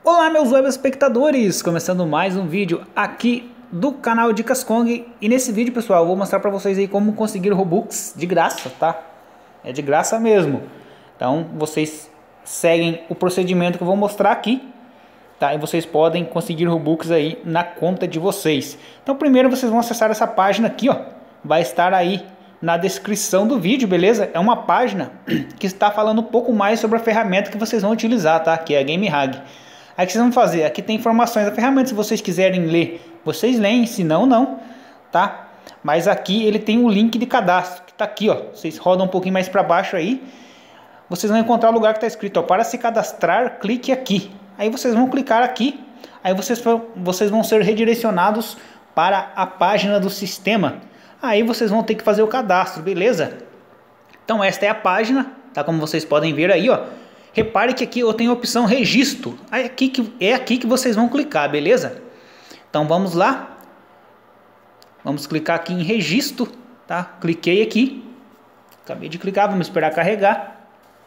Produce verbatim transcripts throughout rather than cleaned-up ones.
Olá meus web espectadores, começando mais um vídeo aqui do canal Dicas Kong. E nesse vídeo, pessoal, eu vou mostrar para vocês aí como conseguir Robux de graça, tá? É de graça mesmo. Então vocês seguem o procedimento que eu vou mostrar aqui, tá? E vocês podem conseguir Robux aí na conta de vocês. Então primeiro vocês vão acessar essa página aqui, ó. Vai estar aí na descrição do vídeo, beleza? É uma página que está falando um pouco mais sobre a ferramenta que vocês vão utilizar, tá? Que é a GameHag. Aí o que vocês vão fazer? Aqui tem informações da ferramenta. Se vocês quiserem ler, vocês leem. Se não, não, tá? Mas aqui ele tem um link de cadastro que tá aqui, ó. Vocês rodam um pouquinho mais para baixo aí, vocês vão encontrar o lugar que está escrito, ó, para se cadastrar, clique aqui. Aí vocês vão clicar aqui. Aí vocês, vocês vão ser redirecionados para a página do sistema. Aí vocês vão ter que fazer o cadastro, beleza? Então esta é a página, tá? Como vocês podem ver aí, ó. Repare que aqui eu tenho a opção registro. É aqui que, é aqui que vocês vão clicar, beleza? Então vamos lá. Vamos clicar aqui em registro, tá? Cliquei aqui. Acabei de clicar, vamos esperar carregar.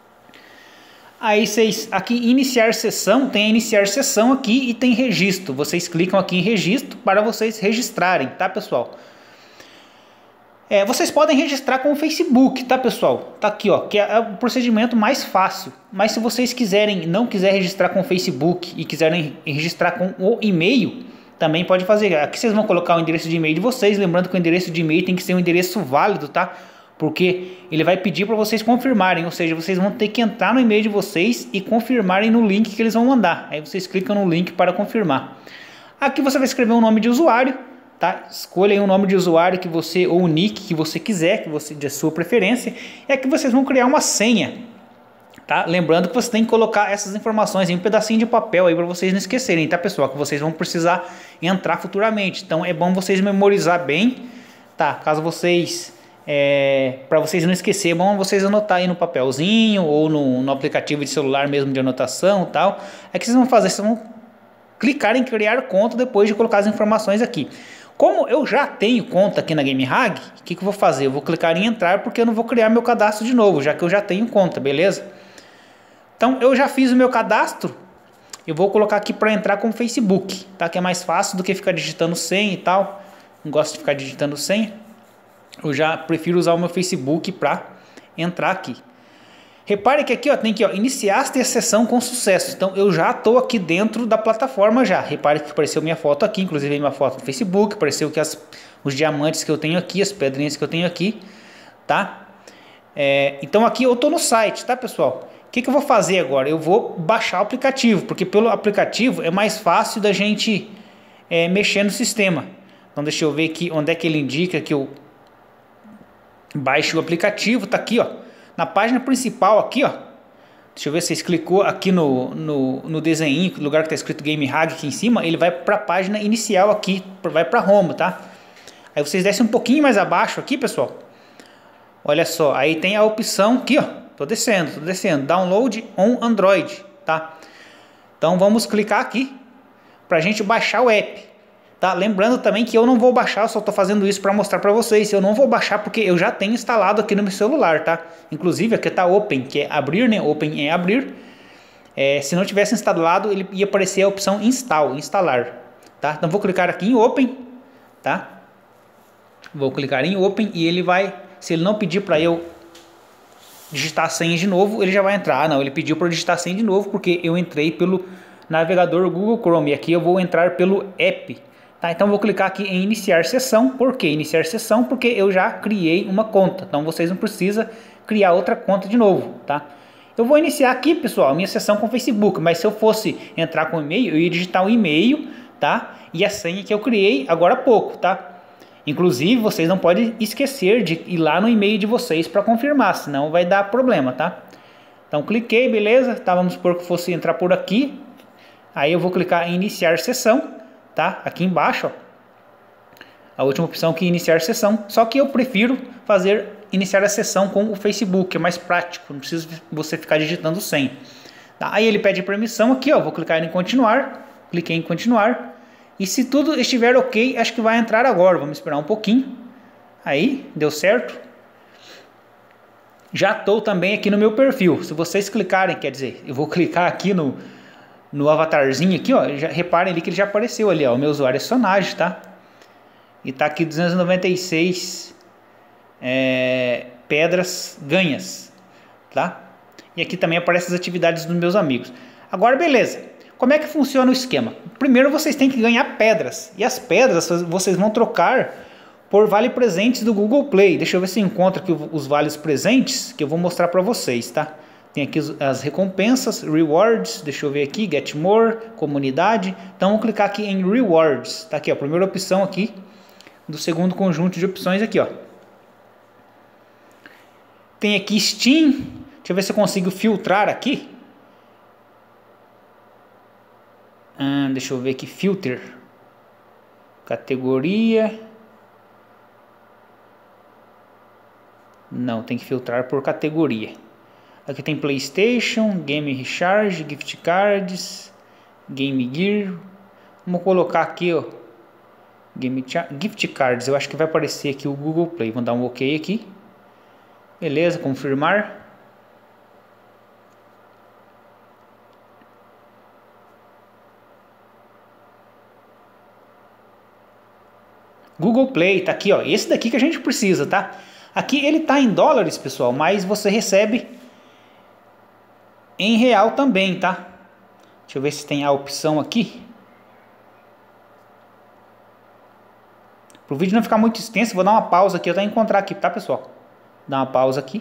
Aí vocês, aqui iniciar sessão, tem a iniciar sessão aqui e tem registro. Vocês clicam aqui em registro para vocês registrarem, tá, pessoal? É, vocês podem registrar com o Facebook, tá, pessoal? Tá aqui, ó, que é o procedimento mais fácil. Mas se vocês quiserem, não quiser registrar com o Facebook e quiserem registrar com o e-mail, também pode fazer. Aqui vocês vão colocar o endereço de e-mail de vocês, lembrando que o endereço de e-mail tem que ser um endereço válido, tá? Porque ele vai pedir para vocês confirmarem, ou seja, vocês vão ter que entrar no e-mail de vocês e confirmarem no link que eles vão mandar. Aí vocês clicam no link para confirmar. Aqui você vai escrever um nome de usuário. Tá? Escolha aí um nome de usuário que você, ou o nick que você quiser, que você, de sua preferência. E aqui vocês vão criar uma senha, tá? Lembrando que você tem que colocar essas informações em um pedacinho de papel aí para vocês não esquecerem, tá, pessoal? Que vocês vão precisar entrar futuramente. Então é bom vocês memorizar bem, tá? Caso vocês, é, para vocês não esquecer, é bom vocês anotar aí no papelzinho ou no, no aplicativo de celular mesmo de anotação, tal. É que vocês vão fazer, vocês vão clicar em criar conta depois de colocar as informações aqui. Como eu já tenho conta aqui na GameHag, o que, que eu vou fazer? Eu vou clicar em entrar porque eu não vou criar meu cadastro de novo, já que eu já tenho conta, beleza? Então eu já fiz o meu cadastro, eu vou colocar aqui para entrar com o Facebook, tá? Que é mais fácil do que ficar digitando senha e tal. Não gosto de ficar digitando senha. Eu já prefiro usar o meu Facebook para entrar aqui. Repare que aqui, ó, tem que, ó, iniciaste a sessão com sucesso. Então eu já estou aqui dentro da plataforma já. Repare que apareceu minha foto aqui, inclusive minha foto no Facebook, apareceu que as, os diamantes que eu tenho aqui, as pedrinhas que eu tenho aqui, tá? É, então aqui eu estou no site, tá, pessoal? O que, que eu vou fazer agora? Eu vou baixar o aplicativo, porque pelo aplicativo é mais fácil da gente é, mexer no sistema. Então deixa eu ver aqui onde é que ele indica que eu baixe o aplicativo, tá aqui, ó. Na página principal aqui, ó, deixa eu ver se vocês clicou aqui no, no, no desenho, no lugar que está escrito GameHag aqui em cima, ele vai para a página inicial aqui, vai para Home, tá? Aí vocês descem um pouquinho mais abaixo aqui, pessoal. Olha só, aí tem a opção aqui, ó, tô descendo, tô descendo, Download on Android, tá? Então vamos clicar aqui para a gente baixar o app. Tá? Lembrando também que eu não vou baixar, eu só estou fazendo isso para mostrar para vocês. Eu não vou baixar porque eu já tenho instalado aqui no meu celular, tá? Inclusive aqui está Open, que é abrir, né? Open é abrir. É, se não tivesse instalado, ele ia aparecer a opção Install, instalar, tá? Então vou clicar aqui em Open, tá? Vou clicar em Open e ele vai, se ele não pedir para eu digitar a senha de novo, ele já vai entrar. Ah, não, ele pediu para eu digitar a senha de novo porque eu entrei pelo navegador Google Chrome e aqui eu vou entrar pelo app. Tá, então vou clicar aqui em iniciar sessão. Por que iniciar sessão? Porque eu já criei uma conta. Então vocês não precisam criar outra conta de novo, tá? Eu vou iniciar aqui, pessoal, a minha sessão com o Facebook. Mas se eu fosse entrar com o e-mail, eu ia digitar o e-mail, tá? E a senha que eu criei agora há pouco, tá? Inclusive, vocês não podem esquecer de ir lá no e-mail de vocês para confirmar, senão vai dar problema, tá? Então cliquei, beleza? Tá, vamos supor que fosse entrar por aqui. Aí eu vou clicar em iniciar sessão. Tá? Aqui embaixo, ó, a última opção que é iniciar sessão. Só que eu prefiro fazer iniciar a sessão com o Facebook, é mais prático, não precisa você ficar digitando senha. Tá? Aí ele pede permissão aqui, ó, vou clicar em continuar, cliquei em continuar. E se tudo estiver ok, acho que vai entrar agora. Vamos esperar um pouquinho. Aí, deu certo. Já estou também aqui no meu perfil. Se vocês clicarem, quer dizer, eu vou clicar aqui no no avatarzinho aqui, ó, já, reparem ali que ele já apareceu ali, ó, o meu usuário é Sonage, tá? E tá aqui duzentos e noventa e seis é, pedras ganhas, tá? E aqui também aparecem as atividades dos meus amigos. Agora, beleza. Como é que funciona o esquema? Primeiro vocês têm que ganhar pedras. E as pedras vocês vão trocar por vale presentes do Google Play. Deixa eu ver se eu encontro aqui os vales presentes, que eu vou mostrar para vocês, tá? Tem aqui as recompensas, rewards, deixa eu ver aqui, get more, comunidade. Então vamos clicar aqui em rewards. Tá aqui, ó, a primeira opção aqui do segundo conjunto de opções aqui, ó. Tem aqui Steam. Deixa eu ver se eu consigo filtrar aqui. Ah, deixa eu ver aqui, filter. Categoria. Não, tem que filtrar por categoria. Aqui tem PlayStation, Game Recharge, Gift Cards, Game Gear. Vamos colocar aqui, ó, Game Gift Cards. Eu acho que vai aparecer aqui o Google Play. Vamos dar um OK aqui. Beleza, confirmar. Google Play, tá aqui, ó. Esse daqui que a gente precisa, tá? Aqui ele tá em dólares, pessoal, mas você recebe em real também, tá? Deixa eu ver se tem a opção aqui. Para o vídeo não ficar muito extenso, vou dar uma pausa aqui até encontrar aqui, tá, pessoal? Dá uma pausa aqui.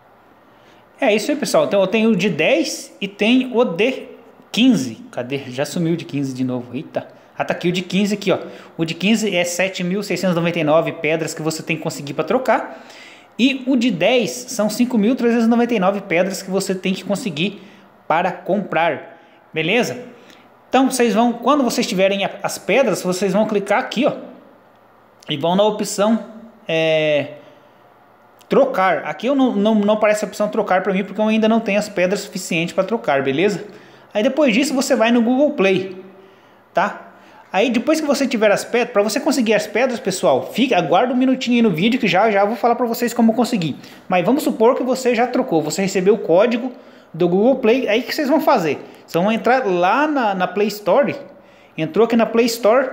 É isso aí, pessoal. Então eu tenho o de dez e tem o de quinze. Cadê? Já sumiu o de quinze de novo. Eita. Ah, tá aqui o de quinze aqui, ó. O de quinze é sete mil seiscentos e noventa e nove pedras que você tem que conseguir para trocar. E o de dez são cinco mil trezentos e noventa e nove pedras que você tem que conseguir para comprar. Beleza? Então vocês vão, quando vocês tiverem as pedras, vocês vão clicar aqui, ó. E vão na opção é, trocar. Aqui eu não, não, não aparece a opção trocar para mim, porque eu ainda não tenho as pedras suficientes para trocar, beleza? Aí depois disso você vai no Google Play, tá? Aí depois que você tiver as pedras, para você conseguir as pedras, pessoal, fica, aguarda um minutinho aí no vídeo que já já vou falar para vocês como conseguir. Mas vamos supor que você já trocou, você recebeu o código do Google Play, aí o que vocês vão fazer? Vocês vão entrar lá na, na Play Store, entrou aqui na Play Store,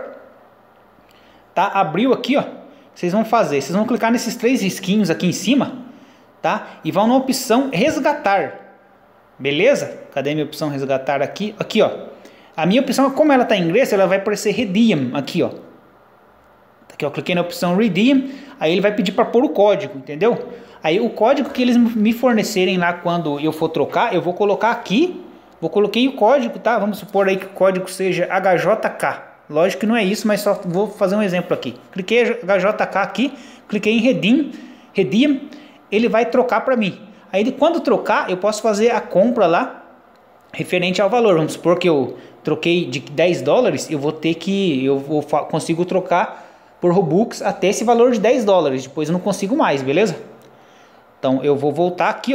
tá? Abriu aqui, ó. Vocês vão fazer, vocês vão clicar nesses três risquinhos aqui em cima, tá? E vão na opção resgatar, beleza? Cadê minha opção resgatar aqui? Aqui, ó. A minha opção, como ela está em inglês, ela vai aparecer Redeem aqui, ó. Aqui, ó, cliquei na opção Redeem, aí ele vai pedir para pôr o código, entendeu? Aí o código que eles me fornecerem lá quando eu for trocar, eu vou colocar aqui, vou coloquei o código, tá? Vamos supor aí que o código seja H J K. Lógico que não é isso, mas só vou fazer um exemplo aqui. Cliquei H J K aqui, cliquei em Redeem, Redeem, ele vai trocar para mim. Aí quando trocar, eu posso fazer a compra lá referente ao valor. Vamos supor que eu troquei de dez dólares, eu vou ter que, eu vou, consigo trocar por Robux até esse valor de dez dólares, depois eu não consigo mais, beleza? Então eu vou voltar aqui, ó,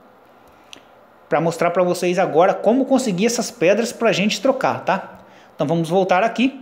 para mostrar para vocês agora como conseguir essas pedras para a gente trocar, tá? Então vamos voltar aqui,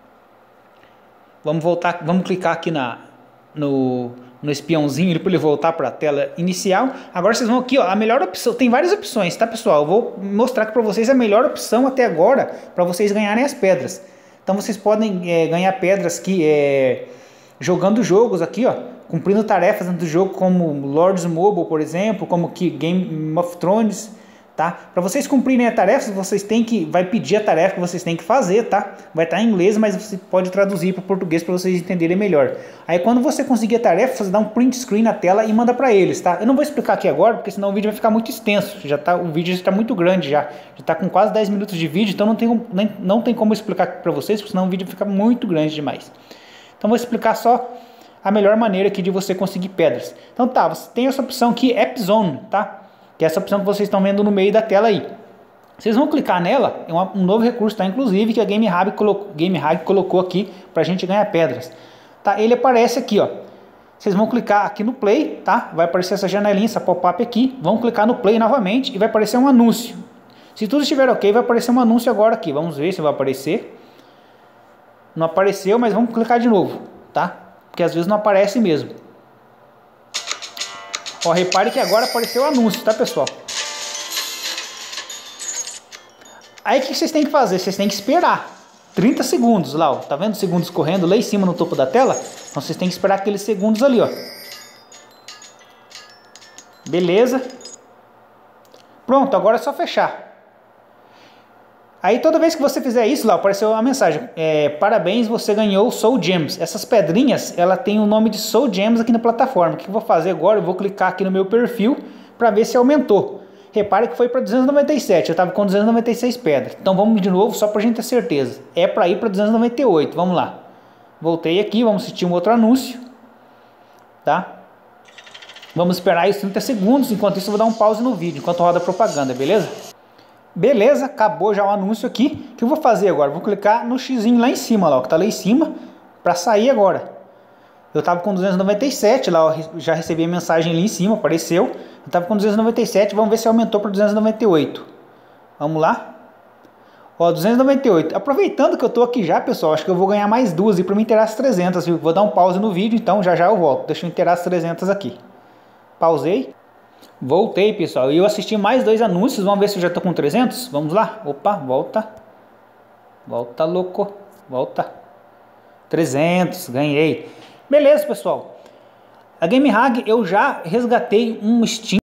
vamos voltar, vamos clicar aqui na, no, no espiãozinho para ele voltar para a tela inicial. Agora vocês vão aqui, ó, a melhor opção, tem várias opções, tá, pessoal? Eu vou mostrar aqui para vocês a melhor opção até agora para vocês ganharem as pedras. Então vocês podem é, ganhar pedras que é, jogando jogos aqui, ó, cumprindo tarefas dentro do jogo, como Lords Mobile, por exemplo, como que Game of Thrones, tá? Para vocês cumprirem a tarefa, vocês têm que, vai pedir a tarefa que vocês têm que fazer, tá? Vai estar em inglês, mas você pode traduzir para o português para vocês entenderem melhor. Aí quando você conseguir a tarefa, você dá um print screen na tela e manda para eles, tá? Eu não vou explicar aqui agora, porque senão o vídeo vai ficar muito extenso. Já tá, o vídeo já está muito grande já, já está com quase dez minutos de vídeo, então não tem, nem, não tem como explicar para vocês, porque senão o vídeo fica muito grande demais. Então vou explicar só a melhor maneira aqui de você conseguir pedras. Então tá, você tem essa opção aqui, App Zone, tá? Que é essa opção que vocês estão vendo no meio da tela aí. Vocês vão clicar nela, é um novo recurso, tá? Inclusive que a GameHub colocou, GameHub colocou aqui pra gente ganhar pedras. Tá? Ele aparece aqui, ó. Vocês vão clicar aqui no Play, tá? Vai aparecer essa janelinha, essa pop-up aqui. Vão clicar no Play novamente e vai aparecer um anúncio. Se tudo estiver ok, vai aparecer um anúncio agora aqui. Vamos ver se vai aparecer. Não apareceu, mas vamos clicar de novo, tá? Porque às vezes não aparece mesmo. Ó, repare que agora apareceu o anúncio, tá, pessoal? Aí o que vocês têm que fazer? Vocês têm que esperar trinta segundos lá, ó. Tá vendo os segundos correndo lá em cima no topo da tela? Então vocês têm que esperar aqueles segundos ali, ó. Beleza. Pronto, agora é só fechar. Aí toda vez que você fizer isso lá, apareceu uma mensagem. É, parabéns, você ganhou Soul Gems. Essas pedrinhas, ela tem o nome de Soul Gems aqui na plataforma. O que eu vou fazer agora? Eu vou clicar aqui no meu perfil para ver se aumentou. Repare que foi para duzentos e noventa e sete, eu estava com duzentos e noventa e seis pedras. Então vamos de novo, só para a gente ter certeza. É para ir para duzentos e noventa e oito, vamos lá. Voltei aqui, vamos assistir um outro anúncio. Tá? Vamos esperar aí os trinta segundos, enquanto isso eu vou dar um pause no vídeo, enquanto roda a propaganda, beleza? Beleza, acabou já o anúncio aqui. O que eu vou fazer agora? Vou clicar no xizinho lá em cima, lá, ó, que está lá em cima, para sair agora. Eu estava com duzentos e noventa e sete, lá ó, já recebi a mensagem ali em cima, apareceu. Eu estava com duzentos e noventa e sete, vamos ver se aumentou para duzentos e noventa e oito. Vamos lá. Ó, duzentos e noventa e oito. Aproveitando que eu estou aqui já, pessoal, acho que eu vou ganhar mais duas e para me inteirar as trezentas, viu? Vou dar um pause no vídeo, então já já eu volto. Deixa eu inteirar as trezentas aqui. Pausei. Voltei, pessoal. E eu assisti mais dois anúncios. Vamos ver se eu já estou com trezentos. Vamos lá. Opa, volta. Volta, louco. Volta. trezentos. Ganhei. Beleza, pessoal. A GameHag eu já resgatei um Steam.